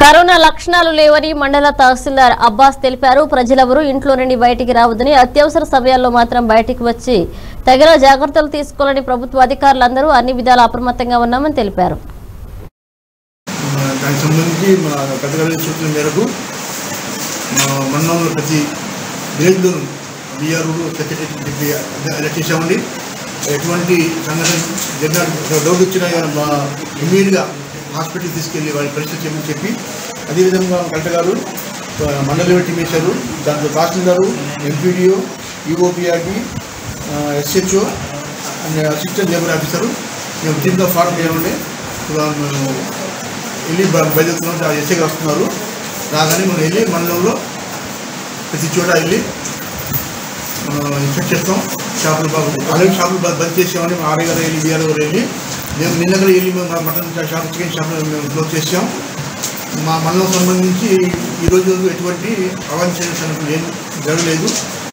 Corona లక్షణాలు లేవని మండల తహసీల్దార్ అబ్బాస్ తెలిపారు. ప్రజలెవరూ ఇంట్లో నుండి బయటికి రావద్దని, అత్యవసర సమయాల్లో మాత్రం బయటికి వచ్చి తగిన జాగ్రత్తలు తీసుకోవాలని ప్రభుత్వ అధికారులందరూ అన్ని విధాలా అప్రమత్తంగా ఉన్నామని తెలిపారు. దానికి సంబంధించి మా పెద్దగారి సూచన మేరకు మండలంలో ప్రతి విలేజ్లోనూ బీఆర్ఓలు సెక్రటరీ ఎలక్ట్ చేశామండి. ఎటువంటి సంఘటన జరిగిన డౌట్ వచ్చినా ఇమ్మీడియట్గా హాస్పిటల్ తీసుకెళ్ళి వారి పరిస్థితి చేయమని చెప్పి, అదేవిధంగా కలెక్టర్ గారు మండల లెవెల్ టీం వేశారు. దాంట్లో తహసీల్దారు, MPDO, EOPRD, SHO and assistant labour officer మేము టీమ్గా ఫార్మ్ చేయమండి. వెళ్ళి బయలుదేరుతున్నాం. ఎస్ఐ గారు వస్తున్నారు. రాగానే మనం వెళ్ళి మండలంలో ప్రతి చోట వెళ్ళి ఇన్స్పెక్ట్ చేస్తాం. షాపులు ఆల్రెడీ షాపులు బంద్ చేసామని ఆర్ఐ గారు వెళ్ళి బీఆర్ఓ గారు వెళ్ళి మేము నిన్న కూడా వెళ్ళి మటన్ షాప్, చికెన్ షాపులు మేము క్లోజ్ చేసాం. మా మండలం సంబంధించి ఈరోజు ఎటువంటి అవాంఛనీయ సంఘటన జరగలేదు.